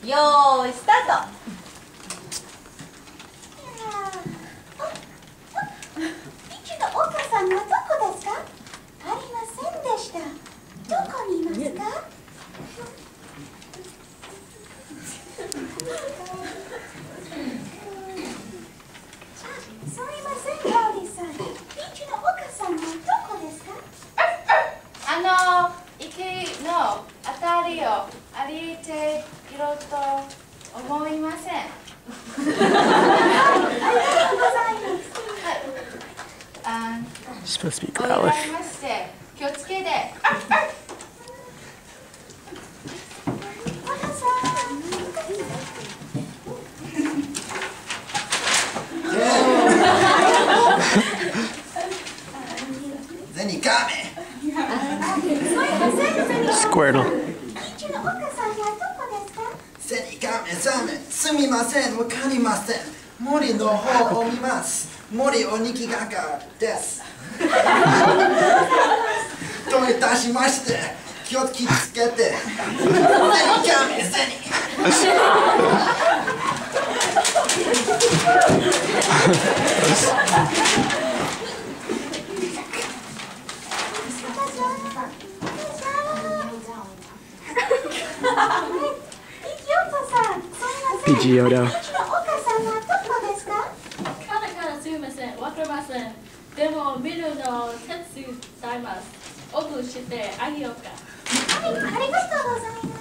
よーいスタート。 ピチのお母さんはどこですか？ありませんでした。どこにいますか？すみません、ローリーさん。ピチのお母さんはどこですか？ 池のあたりを歩いていると思いません。 ありがとうございます。 Supposed to be おいら growlish. れまして気をつけて。 お母さゼニカメ。 Squirtle. ピチのお母さんはどこですか？ ゼニカメザメ。すみません、わかりません。森の方を見ます。森おにぎがかです。どういたしまして。気をつけて。ゼニカメゼニ。 Pidgeotto. すみません、わかりません。でも見るの手伝います。オフしてあげようか。 はい、ありがとうございます。